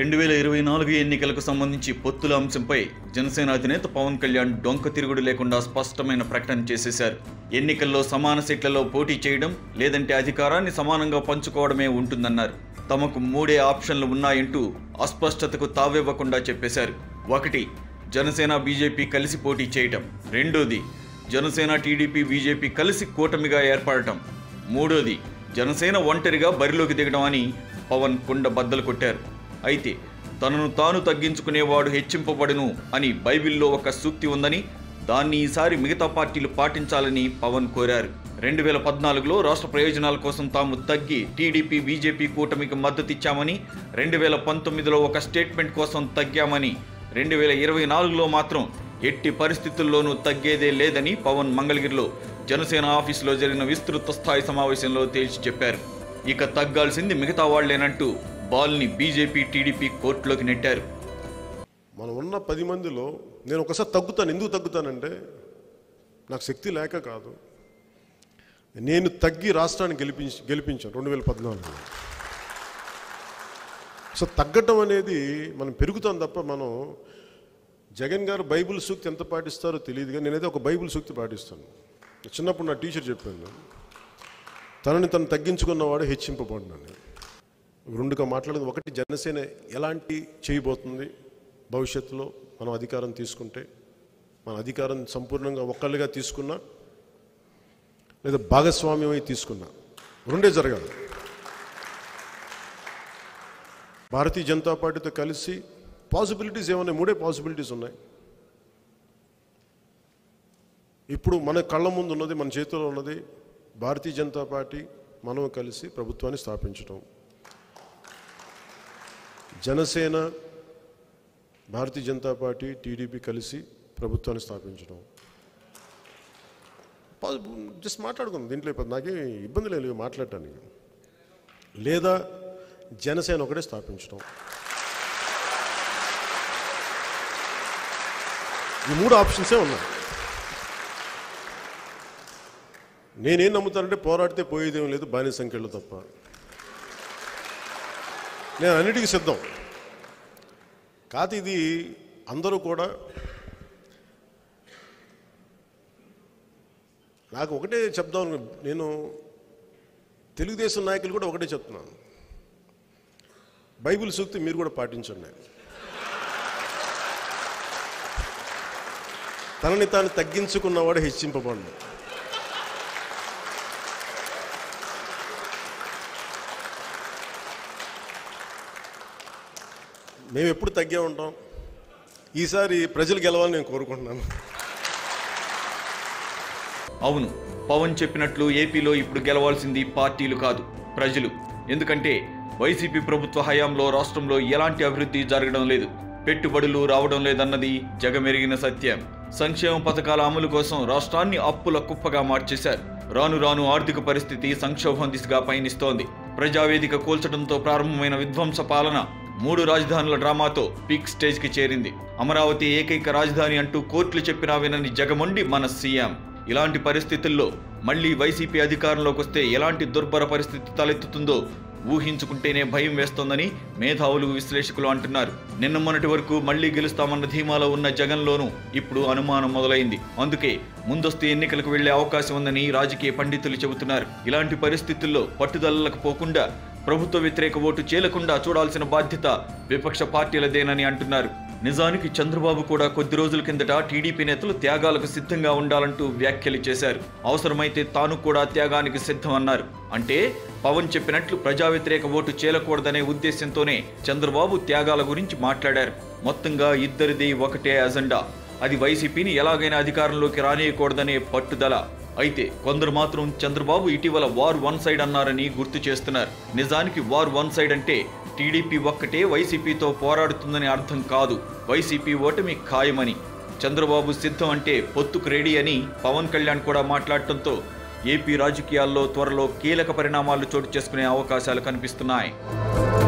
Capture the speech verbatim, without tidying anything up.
రెండు వేల ఇరవై నాలుగు ఎన్నికలకు సంబంధించి పొత్తుల అంశంపై జనసేన అధినేత పవన్ కళ్యాణ్ డొంక తిరుగుడు లేకుండా స్పష్టమైన ప్రకటన చేసేశారు. ఎన్నికల్లో సమాన సీట్లలో పోటీ చేయడం లేదంటే అధికారాన్ని సమానంగా పంచుకోవడమే ఉంటుందన్నారు. తమకు మూడే ఆప్షన్లు ఉన్నాయంటూ అస్పష్టతకు తావివ్వకుండా చెప్పేశారు. ఒకటి, జనసేన బీజేపీ కలిసి పోటీ చేయటం. రెండోది, జనసేన టీడీపీ బీజేపీ కలిసి కూటమిగా ఏర్పడటం. మూడోది, జనసేన ఒంటరిగా బరిలోకి దిగడం అని పవన్ కుండ బద్దలు కొట్టారు. అయితే తనను తాను తగ్గించుకునేవాడు హెచ్చింపబడును అని బైబిల్లో ఒక సూక్తి ఉందని, దాన్ని ఈసారి మిగతా పార్టీలు పాటించాలని పవన్ కోరారు. రెండు వేల పద్నాలుగులో రాష్ట్ర ప్రయోజనాల కోసం తాము తగ్గి టీడీపీ బీజేపీ కూటమికి మద్దతిచ్చామని, రెండు వేల పంతొమ్మిదిలో ఒక స్టేట్మెంట్ కోసం తగ్గామని, రెండు వేల ఇరవై నాలుగులో మాత్రం ఎట్టి పరిస్థితుల్లోనూ తగ్గేదే లేదని పవన్ మంగళగిరిలో జనసేన ఆఫీసులో జరిగిన విస్తృత స్థాయి సమావేశంలో తేల్చి చెప్పారు. ఇక తగ్గాల్సింది మిగతా వాళ్లేనంటూ బాల్ని బీజేపీ టీడీపీ కోర్టులోకి నెట్టారు. మనం ఉన్న పది మందిలో నేను ఒకసారి తగ్గుతాను. ఎందుకు తగ్గుతానంటే నాకు శక్తి లేక కాదు, నేను తగ్గి రాష్ట్రాన్ని గెలిపించి గెలిపించాను రెండు వేల పద్నాలుగులో. సో తగ్గటం అనేది మనం పెరుగుతాం తప్ప, మనం జగన్ గారు బైబిల్ సూక్తి ఎంత పాటిస్తారో తెలియదు, కానీ నేనైతే ఒక బైబిల్ సూక్తి పాటిస్తాను. చిన్నప్పుడు నా టీచర్ చెప్పాను, తనని తను తగ్గించుకున్నవాడు హెచ్చింపబడినని. రెండుగా మాట్లాడేది, ఒకటి జనసేన ఎలాంటి చేయబోతుంది భవిష్యత్తులో మనం అధికారం తీసుకుంటే, మన అధికారం సంపూర్ణంగా ఒక్కళ్ళుగా తీసుకున్నా లేదా భాగస్వామ్యమై తీసుకున్నా, రెండే జరగాలి. భారతీయ జనతా పార్టీతో కలిసి పాసిబిలిటీస్ ఏమన్నాయి? మూడే పాసిబిలిటీస్ ఉన్నాయి. ఇప్పుడు మన కళ్ళ ముందు ఉన్నది, మన చేతిలో ఉన్నది, భారతీయ జనతా పార్టీ మనం కలిసి ప్రభుత్వాన్ని స్థాపించడం, జనసేన భారతీయ జనతా పార్టీ టీడీపీ కలిసి ప్రభుత్వాన్ని స్థాపించడం. జస్ట్ మాట్లాడుకుందాం, దీంట్లో నాకేం ఇబ్బంది లేదు మాట్లాడటానికి. లేదా జనసేన ఒకటే స్థాపించడం. ఈ మూడు ఆప్షన్సే ఉన్నాయి. నేనేం నమ్ముతానంటే పోరాడితే పోయేదేం లేదు, బానిస సంఖ్యలు తప్ప. నేను అన్నిటికీ సిద్ధం కాదు. ఇది అందరూ కూడా నాకు ఒకటే చెప్దాం. నేను తెలుగుదేశం నాయకులు కూడా ఒకటే చెప్తున్నాను, బైబిల్ సూక్తి మీరు కూడా పాటించండి. తనని తాను తగ్గించుకున్నవాడు హెచ్చింపబడు. మేము ఎప్పుడు తగ్గే ఉంటాం. ఈసారి ప్రజలు గెలవాలని నేను కోరుకుంటున్నాను. అవును, పవన్ చెప్పినట్లు ఏపీలో ఇప్పుడు గెలవాల్సింది పార్టీలు కాదు, ప్రజలు. ఎందుకంటే వైసీపీ ప్రభుత్వ హయాంలో రాష్ట్రంలో ఎలాంటి అభివృద్ధి జరగడం లేదు, పెట్టుబడులు రావడం లేదన్నది జగమెరిగిన సత్యం. సంక్షేమ పథకాల అమలు కోసం రాష్ట్రాన్ని అప్పుల కుప్పగా మార్చేశారు. రాను రాను ఆర్థిక పరిస్థితి సంక్షోభం దిశగా పయనిస్తోంది. ప్రజావేదిక కూల్చడంతో ప్రారంభమైన విధ్వంస పాలన మూడు రాజధానుల డ్రామాతో పీక్ స్టేజ్ కి చేరింది. అమరావతి ఏకైక రాజధాని అంటూ కోర్టులు చెప్పినా వినని జగమొండి మన సీఎం. ఇలాంటి పరిస్థితుల్లో మళ్లీ వైసీపీ అధికారంలోకి వస్తే ఎలాంటి దుర్భర పరిస్థితి తలెత్తుతుందో ఊహించుకుంటేనే భయం వేస్తోందని మేధావులు, విశ్లేషకులు అంటున్నారు. నిన్న మొన్నటి వరకు మళ్లీ గెలుస్తామన్న ధీమాలో ఉన్న జగన్లోనూ ఇప్పుడు అనుమానం మొదలైంది. అందుకే ముందస్తు ఎన్నికలకు వెళ్లే అవకాశం ఉందని రాజకీయ పండితులు చెబుతున్నారు. ఇలాంటి పరిస్థితుల్లో పట్టుదలలకు పోకుండా, ప్రభుత్వ వ్యతిరేక ఓటు చేలకుండా చూడాల్సిన బాధ్యత విపక్ష పార్టీలదేనని అంటున్నారు. నిజానికి చంద్రబాబు కూడా కొద్ది రోజుల కిందట టీడీపీ నేతలు త్యాగాలకు సిద్ధంగా ఉండాలంటూ వ్యాఖ్యలు చేశారు. అవసరమైతే తాను కూడా త్యాగానికి సిద్ధం అన్నారు. అంటే పవన్ చెప్పినట్లు ప్రజా వ్యతిరేక ఓటు చేలకూడదనే ఉద్దేశంతోనే చంద్రబాబు త్యాగాల గురించి మాట్లాడారు. మొత్తంగా ఇద్దరిది ఒకటే అజెండా, అది వైసీపీని ఎలాగైనా అధికారంలోకి రానియకూడదనే పట్టుదల. అయితే కొందరు మాత్రం చంద్రబాబు ఇటీవల వార్ వన్ సైడ్ అన్నారని గుర్తు చేస్తున్నారు. నిజానికి వార్ వన్ సైడ్ అంటే టీడీపీ ఒక్కటే వైసీపీతో పోరాడుతుందని అర్థం కాదు, వైసీపీ ఓటమి ఖాయమని. చంద్రబాబు సిద్ధం అంటే పొత్తుకు రెడీ అని పవన్ కళ్యాణ్ కూడా మాట్లాడటంతో ఏపీ రాజకీయాల్లో త్వరలో కీలక పరిణామాలు చోటు చేసుకునే అవకాశాలు కనిపిస్తున్నాయి.